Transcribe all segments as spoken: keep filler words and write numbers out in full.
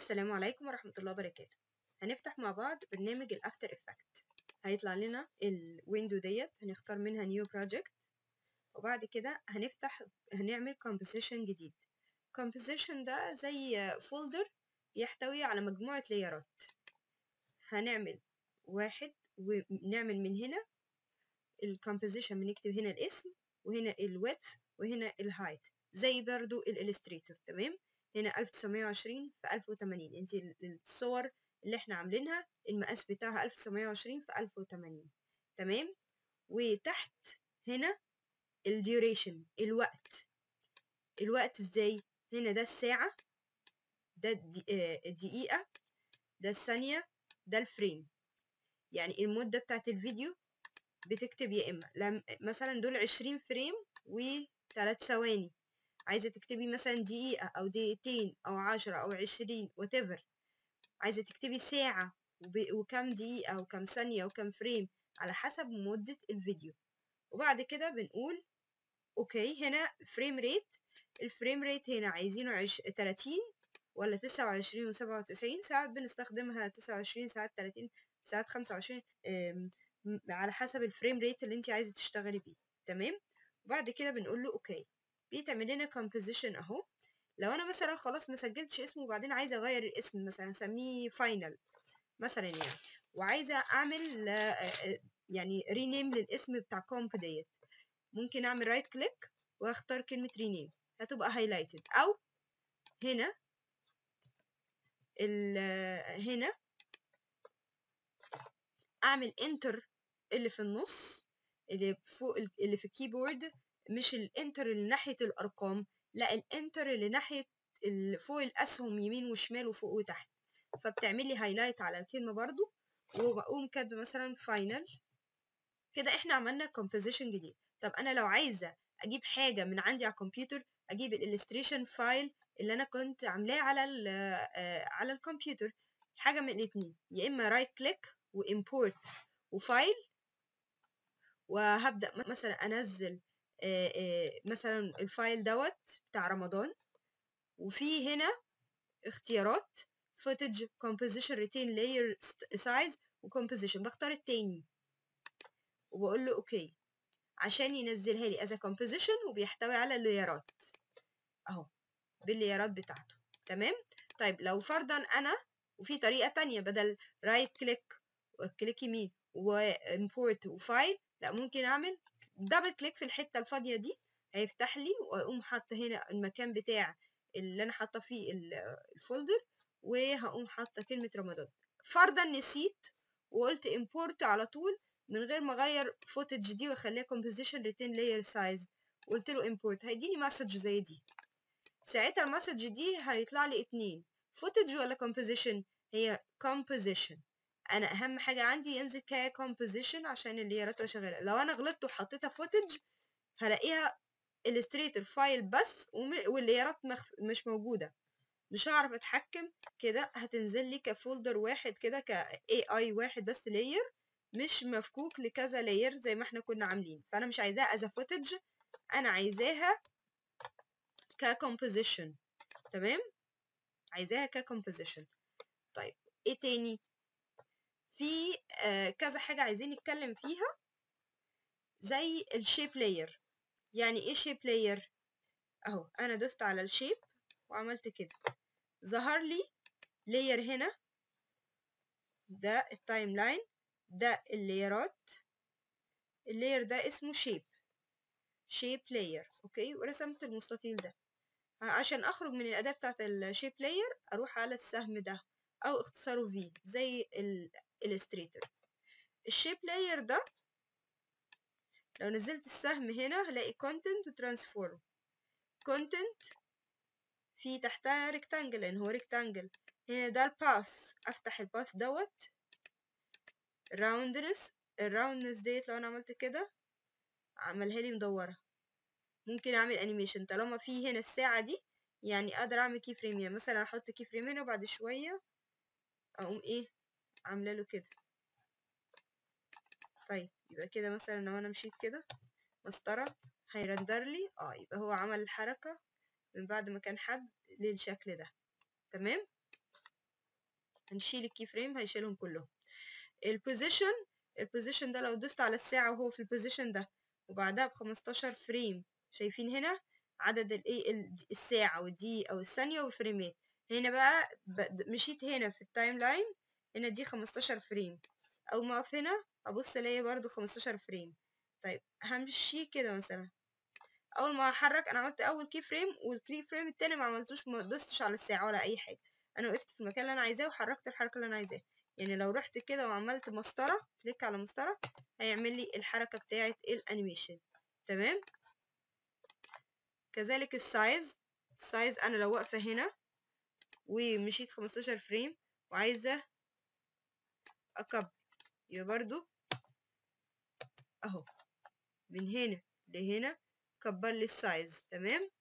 السلام عليكم ورحمة الله وبركاته. هنفتح مع بعض برنامج الافتر افكت. هيطلع لنا الويندو ديت، هنختار منها نيو بروجكت، وبعد كده هنفتح هنعمل كومبوزيشن جديد. كومبوزيشن ده زي فولدر يحتوي على مجموعة لايرات. هنعمل واحد ونعمل من هنا الكومبوزيشن، بنكتب هنا الاسم وهنا الويدث وهنا الهايت زي برضو الالستريتور. تمام، هنا ألف وتسعمية وعشرين في ألف وتمانين. انت الصور اللي احنا عاملينها المقاس بتاعها ألف وتسعمية وعشرين في ألف وتمانين. تمام، وتحت هنا الديوريشن، الوقت. الوقت ازاي؟ هنا ده الساعة، ده الدقيقة، ده الثانية، ده الفريم. يعني المدة بتاعت الفيديو بتكتب يا اما مثلا دول عشرين فريم وثلاث ثواني، عايزة تكتبي مثلا دقيقة أو دقيقتين أو عشرة أو عشرين whatever، عايزة تكتبي ساعة وكم دقيقة وكم ثانية وكم فريم على حسب مدة الفيديو. وبعد كده بنقول أوكي. هنا فريم ريت، الفريم ريت هنا عايزينه عش... تلاتين ولا تسعة وعشرين وسبعة وتسعين. ساعات بنستخدمها تسعة وعشرين، ساعات تلاتين، ساعات خمسة وعشرين، على حسب الفريم ريت اللي انت عايزة تشتغلي بيه. تمام، وبعد كده بنقول له اوكي. بيتعمل لنا كومبوزيشن اهو. لو انا مثلا خلاص ما سجلتش اسمه وبعدين عايزه اغير الاسم، مثلا اسميه فاينل مثلا يعني، وعايزه اعمل يعني رينيم للاسم بتاع كومب ديت، ممكن اعمل رايت كليك واختار كلمه رينيم، هتبقى هايلايتد. او هنا ال هنا اعمل انتر اللي في النص، اللي فوق اللي في الكيبورد، مش الانتر اللي ناحيه الارقام، لا الانتر اللي ناحيه اللي فوق الاسهم يمين وشمال وفوق وتحت، فبتعملي هايلايت على الكلمه برضو. وبقوم كاتبه مثلا فاينل. كده احنا عملنا كومبوزيشن جديد. طب انا لو عايزه اجيب حاجه من عندي على الكمبيوتر، اجيب الالستريشن فايل اللي انا كنت عاملاه على ال على الكمبيوتر، حاجه من الاثنين، يا اما رايت كليك وامبورت وفايل، وهبدأ مثلا أنزل مثلا الفايل دوت بتاع رمضان، وفي هنا اختيارات footage composition retain layer size وcomposition، بختار التاني وبقول له اوكي عشان ينزلها لي as a composition وبيحتوي على الليرات اهو بالليرات بتاعته. تمام. طيب لو فرضا انا، وفي طريقة تانية بدل رايت كليك وكليك يمين وامبورت وفايل، لا ممكن اعمل دبل كليك في الحته الفاضيه دي، هيفتح لي، واقوم حاطه هنا المكان بتاع اللي انا حاطه فيه الفولدر، وهقوم حاطه كلمه رمضان. فرضا نسيت وقلت امبورت على طول من غير ما اغير فوتج دي واخليها كومبوزيشن ريتين لاير سايز، وقلت له امبورت، هيديني مسج زي دي. ساعتها المسج دي هيطلع لي اتنين، فوتج ولا كومبوزيشن؟ هي كومبوزيشن. انا اهم حاجه عندي ينزل ككومبوزيشن عشان الليرات تبقى شغاله. لو انا غلطت وحطيتها فوتج هلاقيها illustrator فايل بس والليرات مخف... مش موجوده، مش هعرف اتحكم. كده هتنزل لي كفولدر واحد كده، ك إيه آي واحد بس، لاير مش مفكوك لكذا لاير زي ما احنا كنا عاملين. فانا مش عايزاها از فوتج، انا عايزاها ككومبوزيشن. تمام، عايزاها ككومبوزيشن. طيب ايه تاني؟ في آه كذا حاجة عايزين نتكلم فيها، زي الشيب لاير. يعني ايه شيب لاير؟ اهو انا دوست على الشيب وعملت كده، ظهر لي لاير هنا، ده التايم لاين، ده الليرات، اللاير ده اسمه شيب شيب لاير. اوكي، ورسمت المستطيل ده. عشان اخرج من الاداة بتاعت الشيب لاير اروح على السهم ده او اختصاره في زي الالستريتور. الشيب لاير ده لو نزلت السهم هنا هلاقي content و transform. content في تحتها ريكتانجل لان هو ريكتانجل. هنا ده الباث، افتح الباث دوت. roundness، الراوندنس ديت لو انا عملت كده عملها لي مدورة. ممكن اعمل انيميشن طالما في هنا الساعة دي، يعني اقدر اعمل كي فريم، يعني مثلا احط كي فريم هنا وبعد شوية اقوم ايه عامله له كده. طيب يبقى كده مثلا لو انا مشيت كده مسطرة هيرندر لي، اه يبقى هو عمل الحركة من بعد ما كان حد للشكل ده. تمام. هنشيل الكي فريم هيشيلهم كلهم. البوزيشن البوزيشن ده لو دوست على الساعة وهو في البوزيشن ده وبعدها بخمستاشر فريم، شايفين هنا عدد الايه الساعة والدقيقة والثانية والفريمات. هنا بقى مشيت هنا في التايم لاين، هنا دي خمستاشر فريم، أول ما أقف هنا أبص ألاقي برضو خمستاشر فريم. طيب همشي كده مثلا، أول ما أحرك أنا عملت أول كي فريم والكي فريم التاني ما عملتوش، ما دوستش على الساعة ولا أي حاجة، أنا وقفت في المكان اللي أنا عايزاه وحركت الحركة اللي أنا عايزاها. يعني لو رحت كده وعملت مسطرة، كليك على مسطرة، هيعمل لي الحركة بتاعة الأنيميشن. تمام. كذلك السايز السايز أنا لو واقفة هنا ومشيت خمستاشر فريم وعايزة أكبر، يبقى برضو أهو من هنا لهنا كبر لي السايز. تمام.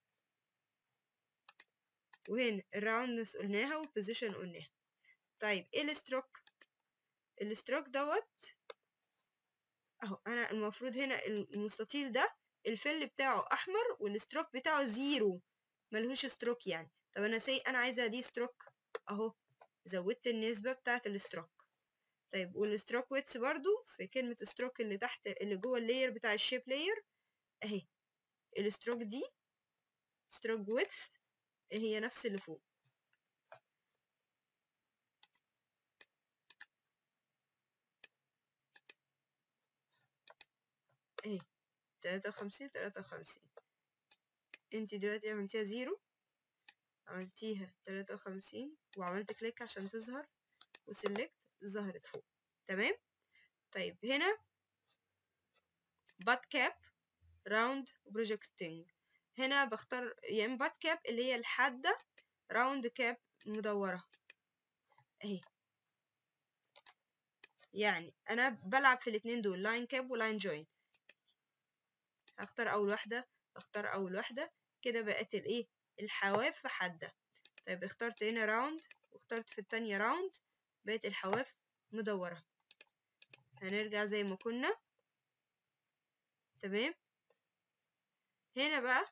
وهنا الراوندنس قلناها والبوزيشن قلناها. طيب ايه الستروك؟ الستروك دوت اهو، انا المفروض هنا المستطيل ده الفل بتاعه احمر والستروك بتاعه زيرو، ملهوش ستروك يعني. طب انا سي انا عايزه دي ستروك اهو، زودت النسبه بتاعه الستروك. طيب والستروك ويتس برضو في كلمه ستروك اللي تحت اللي جوه اللاير بتاع الشيب لاير اهي، الستروك دي ستروك ويتس هي نفس اللي فوق. اهي تلاتة وخمسين تلاتة وخمسين. انت دلوقتي عملتيها زيرو، عملتيها تلاتة وخمسين وعملت كليك عشان تظهر وسلكت، ظهرت فوق. تمام. طيب هنا بات كاب راوند بروجكتنج، هنا بختار يا اما بات كاب اللي هي الحادة، راوند كاب مدورة اهي. يعني انا بلعب في الاتنين دول، لاين كاب ولاين جوين. هختار اول واحدة، اختار اول واحدة كده بقت الايه الحواف حادة. طيب اخترت هنا راوند واخترت في التانية راوند، بقت الحواف مدورة. هنرجع زي ما كنا. تمام. هنا بقى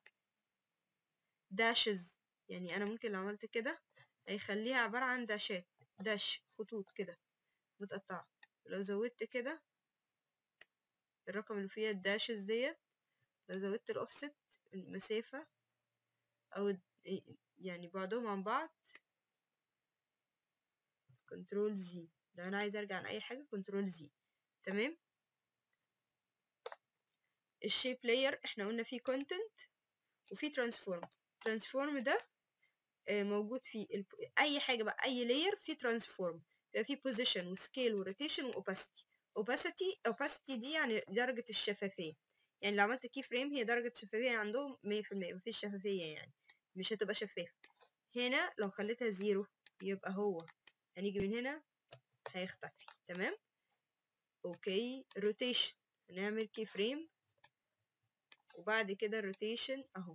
داشز، يعني انا ممكن لو عملت كده هيخليها عبارة عن داشات، داش خطوط كده متقطعة. لو زودت كده الرقم اللي فيها الداشز ديت، لو زودت الاوفست المسافة او يعني بعدهم عن بعض، كنترول زي، لو انا عايز ارجع لاي حاجة كنترول زي. تمام. الشيب لاير احنا قلنا فيه كونتنت وفي ترانسفورم. ترانسفورم ده موجود في اي حاجه بقى، اي لاير في ترانسفورم، يبقى في بوزيشن وسكيل وروتيشن واوباسيتي. اوباسيتي اوباسيتي دي يعني درجه الشفافيه، يعني لو عملت كي فريم هي درجه الشفافيه عندهم مية في المية، مفيش شفافيه يعني مش هتبقى شفافه. هنا لو خليتها زيرو يبقى هو هنيجي من هنا هيختفي. تمام. اوكي. روتيشن هنعمل كي فريم وبعد كده الروتيشن اهو.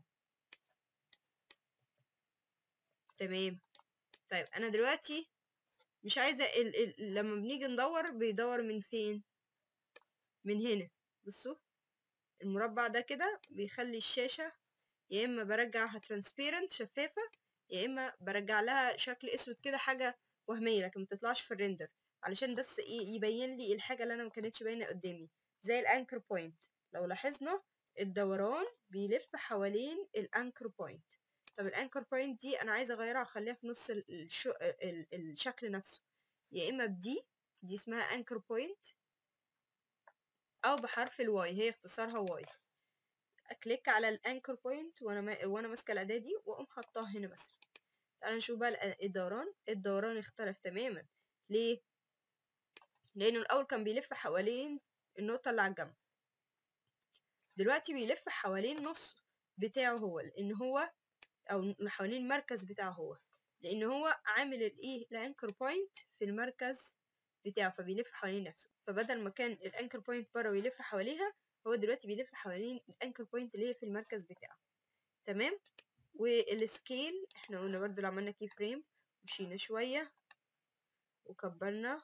تمام. طيب انا دلوقتي مش عايزه ال ال لما بنيجي ندور بيدور من فين؟ من هنا. بصوا المربع ده كده بيخلي الشاشه يا اما برجعها ترانسبيرنت شفافه، يا اما برجع لها شكل اسود كده حاجه وهميه لكن ما تطلعش في الريندر، علشان بس ايه يبين لي الحاجه اللي انا ما كانتش باينه قدامي. زي الانكر بوينت، لو لاحظنا الدوران بيلف حوالين الانكر بوينت. طب الانكر بوينت دي انا عايزه اغيرها اخليها في نص الشو... ال... الشكل نفسه، يا اما بدي دي اسمها انكر بوينت او بحرف الواي، هي اختصارها واي. اكليك على الانكر بوينت وانا ما... وانا ماسكه الاداه دي واقوم حطاها هنا مثلا. تعالى نشوف بقى الدوران. الدوران اختلف تماما. ليه؟ لانه الاول كان بيلف حوالين النقطه اللي على الجنب، دلوقتي بيلف حوالين نص بتاعه هو، لان هو او حوالين المركز بتاعه هو، لان هو عامل الايه الانكر بوينت في المركز بتاعه، فبيلف حوالين نفسه. فبدل ما كان الانكر بوينت بره ويلف حواليها، هو دلوقتي بيلف حوالين الانكر بوينت اللي هي في المركز بتاعه. تمام. والسكيل احنا قلنا برضو لو عملنا كي فريم مشينا شويه وكبرنا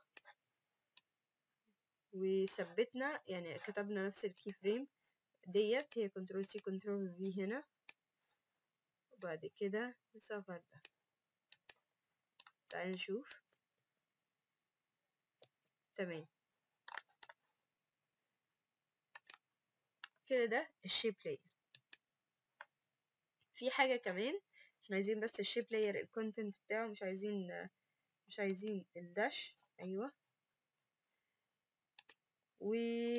وثبتنا، يعني كتبنا نفس الكي فريم ديت هي كنترول سي كنترول في هنا، وبعد كده نصغر ده. تعالى نشوف تمام كده. ده الشيب لاير. في حاجة كمان احنا عايزين بس الشيب لاير الكونتنت بتاعه، مش عايزين مش عايزين الداش. ايوه، و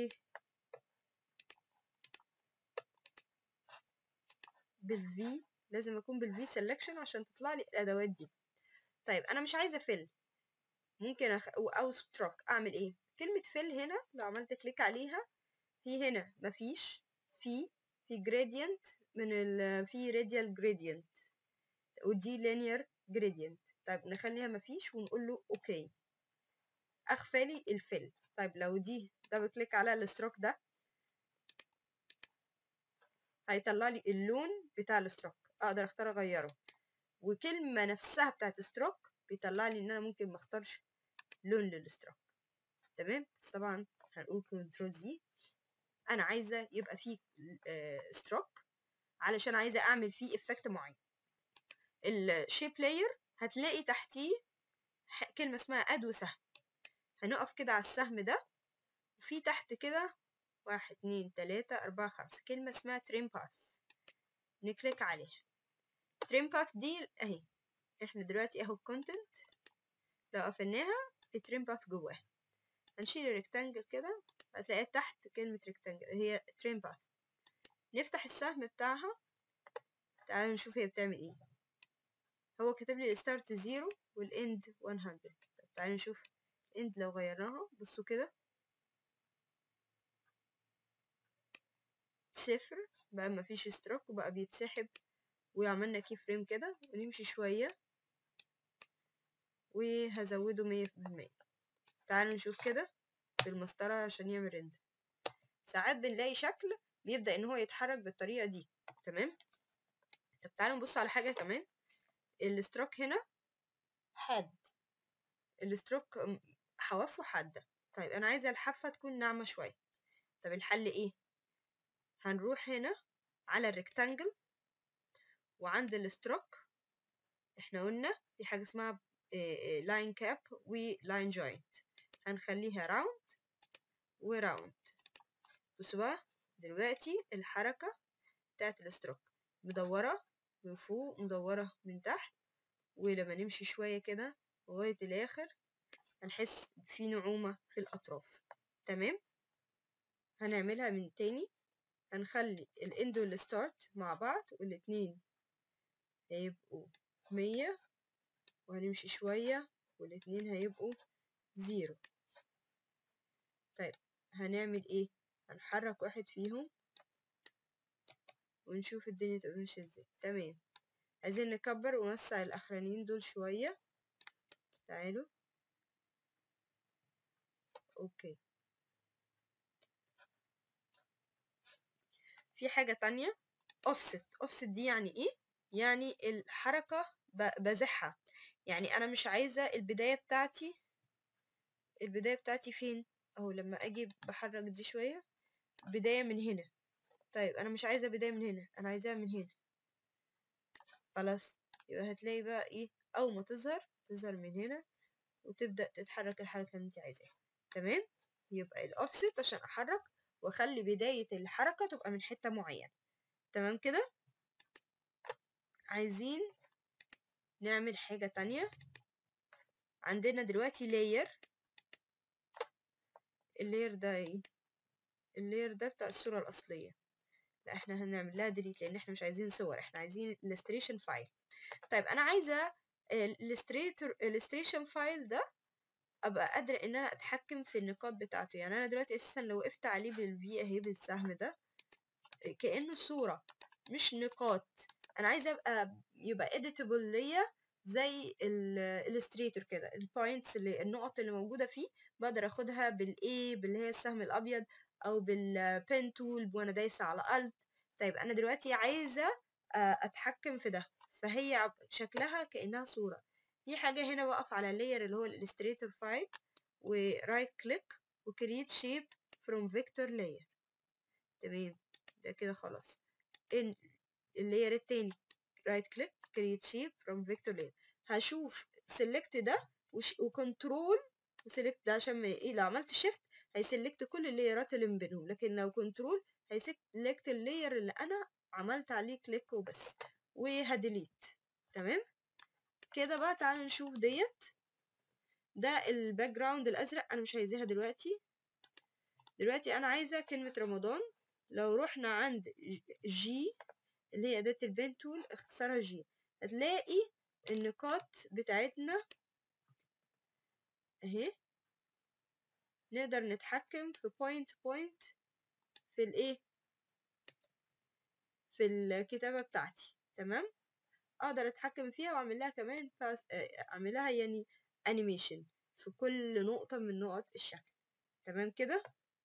بالفي، لازم اكون بالفي سelection عشان تطلع لي الادوات دي. طيب انا مش عايزه فيل، ممكن أخ... او ستروك. اعمل ايه؟ كلمه فيل هنا لو عملت كليك عليها، في هنا مفيش، في في جريدينت من ال في راديال جريدينت ودي linear جريدينت. طيب نخليها مفيش ونقول له اوكي، اخفى لي الفيل. طيب لو دي دبل كليك على الستروك ده، هيطلع لي اللون بتاع الستروك، اقدر اختار اغيره. وكلمه نفسها بتاعت ستروك بيطلع لي ان انا ممكن ما اختارش لون للستروك. تمام. بس طبعا هنقول كنترول زي، انا عايزه يبقى فيه ستروك علشان عايزه اعمل فيه افكت معين. الشيب لاير هتلاقي تحتيه كلمه اسمها اد وسهم، هنقف كده على السهم ده، وفي تحت كده واحد اتنين تلاتة أربعة خمسة كلمة اسمها تريم باث، نكليك عليها. تريم باث دي اهي، احنا دلوقتي اهو الكونتنت لو قفلناها التريم باث جواها. هنشيل الريكتانجل كده، هتلاقيها تحت كلمة ريكتانجل هي تريم باث. نفتح السهم بتاعها، تعالوا نشوف هي بتعمل ايه. هو كتب لي الستارت زيرو والاند مية. طب تعالوا نشوف الاند لو غيرناها، بصوا كده صفر، بقى مفيش ستروك وبقى بيتسحب. وعملنا كي فريم كده ونمشي شوية وهزوده مية في المية. تعالوا نشوف كده بالمسطرة عشان يعمل ريندر. ساعات بنلاقي شكل بيبدأ ان هو يتحرك بالطريقة دي. تمام. طب تعالوا نبص على حاجة كمان. الستروك هنا حاد، الستروك حوافه حادة. طيب انا عايزة الحافة تكون ناعمة شوية. طب الحل ايه؟ هنروح هنا على الريكتانجل، وعند الستروك احنا قلنا في حاجة اسمها لاين كاب ولاين جوينت، هنخليها راوند وراوند. بصوا بقى دلوقتي الحركة بتاعت الستروك مدورة من فوق مدورة من تحت، ولما نمشي شوية كده لغاية الآخر هنحس في نعومة في الأطراف. تمام. هنعملها من تاني، هنخلي الاند والستارت مع بعض والاتنين هيبقوا مية، وهنمشي شوية والاتنين هيبقوا زيرو. طيب هنعمل ايه؟ هنحرك واحد فيهم ونشوف الدنيا تبقى ماشية ازاي. تمام. عايزين نكبر ونوسع الاخرانيين دول شوية. تعالوا اوكي. في حاجة تانية offset. offset دي يعني ايه؟ يعني الحركة بزحها، يعني انا مش عايزة البداية بتاعتي البداية بتاعتي فين اهو، لما اجي بحرك دي شوية بداية من هنا. طيب انا مش عايزة بداية من هنا، انا عايزاها من هنا. خلاص، يبقى هتلاقي بقى ايه، اول ما تظهر تظهر من هنا وتبدأ تتحرك الحركة اللي انت عايزاها. تمام. يبقى الاوفست عشان احرك واخلي بداية الحركة تبقى من حتة معينة. تمام كده. عايزين نعمل حاجة تانية. عندنا دلوقتي لاير، اللاير ده ايه؟ اللاير ده بتاع الصورة الأصلية. لا احنا هنعمل لها ديليت لأن احنا مش عايزين صور، احنا عايزين illustration فايل. طيب أنا عايزة الستريتور illustration فايل ده ابقى قادرة ان انا اتحكم في النقاط بتاعته. يعني انا دلوقتي اساسا لو وقفت عليه بالفي اهي بالسهم ده كأنه صورة مش نقاط. انا عايزة ابقى يبقى editable ليا زي الالستريتور كده، البوينتس اللي النقط اللي موجودة فيه بقدر اخدها بالاي باللي هي السهم الابيض او بالبين تول وانا دايسة على الت. طيب انا دلوقتي عايزة اتحكم في ده، فهي شكلها كأنها صورة. في حاجة هنا بقف على اللاير اللي هو الالستريتور فايل ورايت كليك وكريت شيب فروم فيكتور لاير. تمام. ده كده خلاص. ان اللاير التاني رايت كليك كريت شيب فروم فيكتور لاير، هشوف سيلكت ده وكنترول وسيلكت ده عشان ما ايه، لو عملت شيفت هيسلكت كل الليرات اللي من بينهم، لكن لو كنترول هيسلكت اللير اللي انا عملت عليه كليك وبس، وهديليت. تمام كده بقى. تعالوا نشوف ديت. ده الباك جراوند الازرق، انا مش عايزاها دلوقتي. دلوقتي انا عايزه كلمه رمضان. لو رحنا عند جي اللي هي اداه البين تول، اختصارها جي، هتلاقي النقاط بتاعتنا اهي. نقدر نتحكم في بوينت بوينت في الايه، في الكتابه بتاعتي. تمام، اقدر اتحكم فيها واعمل لها كمان اعمل لها يعني انيميشن في كل نقطه من نقط الشكل. تمام كده.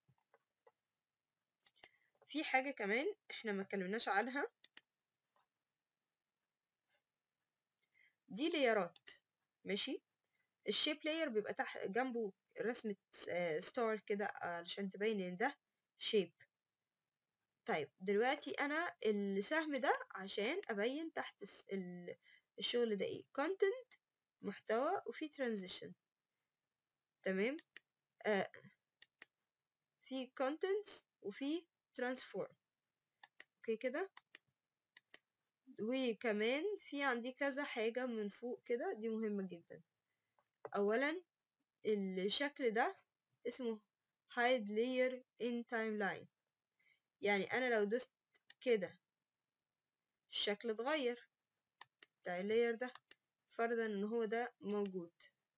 في حاجه كمان احنا ما اتكلمناش عنها، دي ليرات. ماشي، الشيب لاير بيبقى تحت جنبه رسمة ستار كده علشان تبين ان ده شيب. طيب دلوقتي انا السهم ده عشان ابين تحت الشغل ده ايه، content محتوى وفي transition. تمام، آه في contents وفي transform. اوكي كده. وكمان في عندي كذا حاجة من فوق كده، دي مهمة جدا. اولا الشكل ده اسمه hide layer in timeline، يعني انا لو دوست كده الشكل اتغير بتاع اللاير ده، فرضا ان هو ده موجود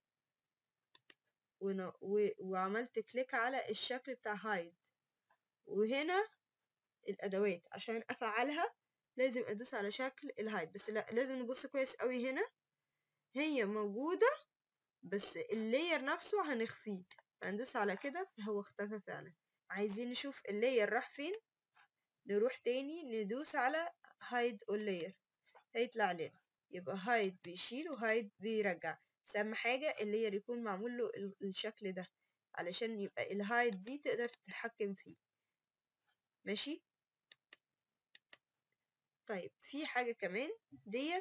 و... وعملت كليك على الشكل بتاع hide، وهنا الادوات عشان افعلها لازم ادوس على شكل الهايد. بس لا، لازم نبص كويس قوي هنا، هي موجودة بس اللاير نفسه هنخفيه، هندوس على كده فهو اختفى فعلا. عايزين نشوف اللاير راح فين، نروح تاني ندوس على hide all layer، هيطلع لنا. يبقى hide بيشيل وhide بيرجع، بس اهم حاجة اللاير يكون معمول له الشكل ده علشان يبقى الهايد دي تقدر تتحكم فيه. ماشي. طيب في حاجة كمان ديت،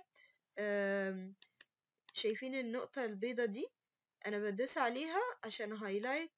شايفين النقطة البيضة دي، انا بدوس عليها عشان هايلايت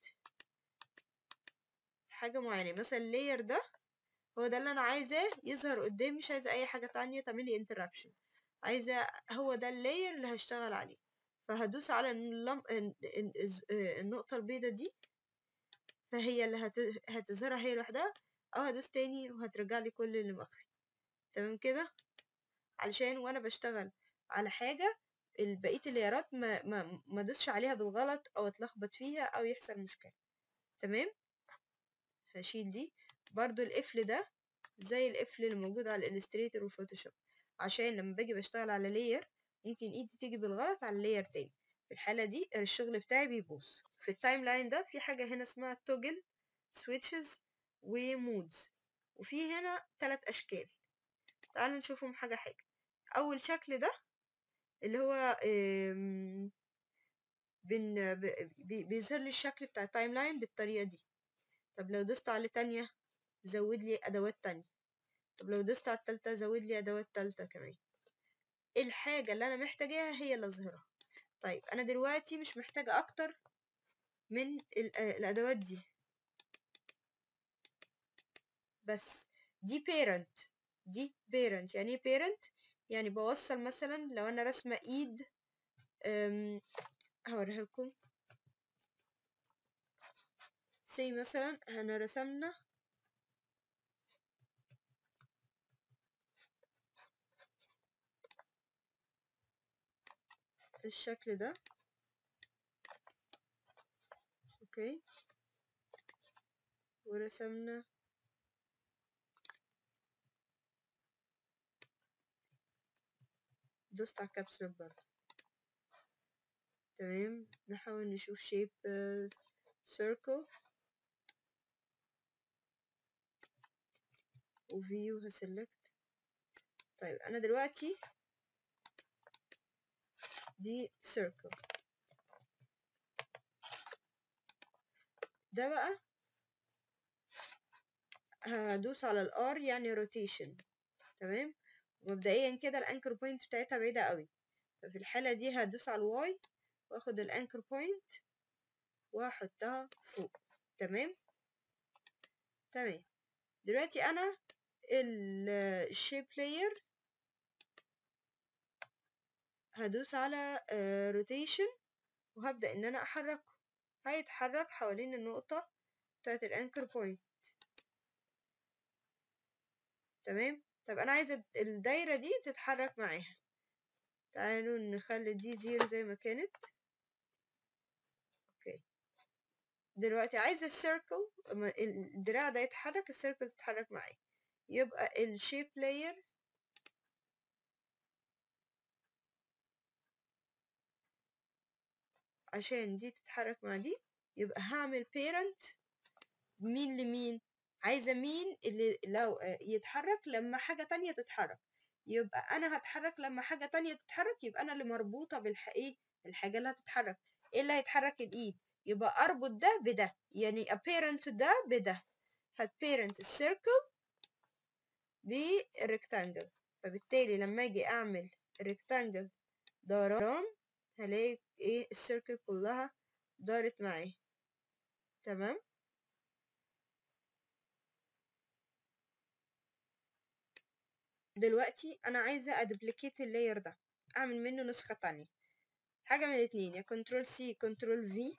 حاجة معينة. مثلا اللاير ده هو ده اللي انا عايزاه يظهر قدامي، مش عايزة اي حاجة تانية تعملي انترابشن، عايزة هو ده اللاير اللي هشتغل عليه. فهدوس على اللم... النقطة البيضة دي، فهي اللي هت... هتظهرها هي لوحدها، او هدوس تاني وهترجع لي كل اللي مخفي. تمام كده، علشان وانا بشتغل على حاجة بقية اللايرات ما ما ما ادوسش عليها بالغلط او اتلخبط فيها او يحصل مشكلة. تمام، هشيل دي. برضو القفل ده زي القفل اللي موجود على الالستريتور والفوتوشوب، عشان لما باجي بشتغل على لاير ممكن ايدي تيجي بالغلط على لاير تاني، في الحالة دي الشغل بتاعي بيبوظ. في التايم لاين ده في حاجة هنا اسمها توجل سويتشز ومودز، وفي هنا ثلاث اشكال. تعالوا نشوفهم حاجة حاجة. اول شكل ده اللي هو بن بيظهر لي الشكل بتاع التايم لاين بالطريقة دي. طب لو دوست على تانية زود لي ادوات تانية، طب لو دوست على التالتة زود لي ادوات تالتة كمان. الحاجة اللي انا محتاجاها هي اللي اظهرها. طيب انا دلوقتي مش محتاجة اكتر من الادوات دي بس. دي parent، دي parent. يعني ايه parent؟ يعني بوصل مثلا لو انا رسمة ايد، هوريها لكم. سي مثلا احنا رسمنا الشكل ده، اوكي، ورسمنا دوست على الكابس لوك برضه. تمام، نحاول نشوف شيب سيركل وفيو هسلكت. طيب انا دلوقتي دي سيركل، ده بقى هدوس على الار يعني روتيشن. تمام، ومبدئيا كده الانكر بوينت بتاعتها بعيدة قوي، ففي الحالة دي هدوس على الواي واخد الانكر بوينت واحطها فوق. تمام تمام. دلوقتي انا الشيب لاير هدوس على روتيشن وهبدأ ان انا احركه، هيتحرك حوالين النقطة بتاعت الانكر بوينت. تمام. طب انا عايزة الدايرة دي تتحرك معاها، تعالوا نخلي دي زيرو زي ما كانت. اوكي. دلوقتي عايزة السيركل، الدراع ده يتحرك، السيركل تتحرك معاه، يبقى الشيب لاير عشان دي تتحرك مع دي يبقى هعمل parent مين لمين. عايزة مين اللي لو يتحرك لما حاجة تانية تتحرك، يبقى أنا هتحرك لما حاجة تانية تتحرك، يبقى أنا اللي مربوطة بالحقيقة الحاجة اللي هتتحرك. إيه اللي هيتحرك؟ الإيد، يبقى أربط ده بده، يعني apparent ده بده، هت parent السيركل بالريكتانجل. فبالتالي لما أجي أعمل ريكتانجل دوران هلاقي إيه السيركل كلها دارت معاه. تمام. دلوقتي انا عايزه ادوبليكيت اللاير ده، اعمل منه نسخه تانية. حاجه من الاتنين، يا كنترول سي كنترول في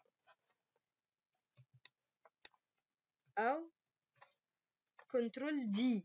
او كنترول دي.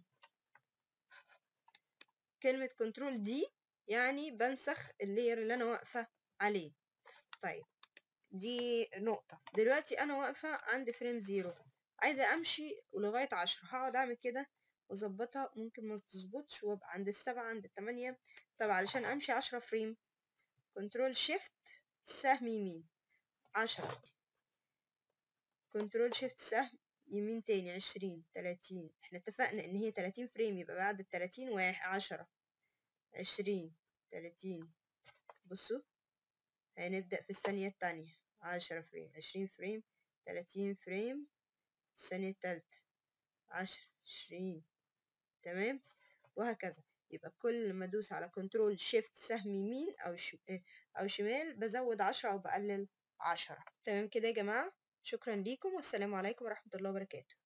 كلمه كنترول دي يعني بنسخ اللاير اللي انا واقفه عليه. طيب دي نقطه. دلوقتي انا واقفه عند فريم زيرو، عايزه امشي لغايه عشرة، هقعد اعمل كده واظبطها، ممكن ما تظبطش وابقى عند السبعة عند التمانية. طب علشان امشي عشرة فريم، كنترول شيفت سهم يمين عشرة، كنترول شيفت سهم يمين تاني عشرين تلاتين. احنا اتفقنا ان هي تلاتين فريم، يبقى بعد التلاتين واحد عشرة عشرين تلاتين. بصوا هنبدأ في الثانية التانية، عشرة فريم عشرين فريم تلاتين فريم الثانية التالتة عشرة عشرين. تمام. وهكذا. يبقى كل ما ادوس على كنترول شيفت سهم يمين او ش... او شمال بزود عشرة او بقلل عشرة. تمام كده يا جماعة، شكرا ليكم والسلام عليكم ورحمة الله وبركاته.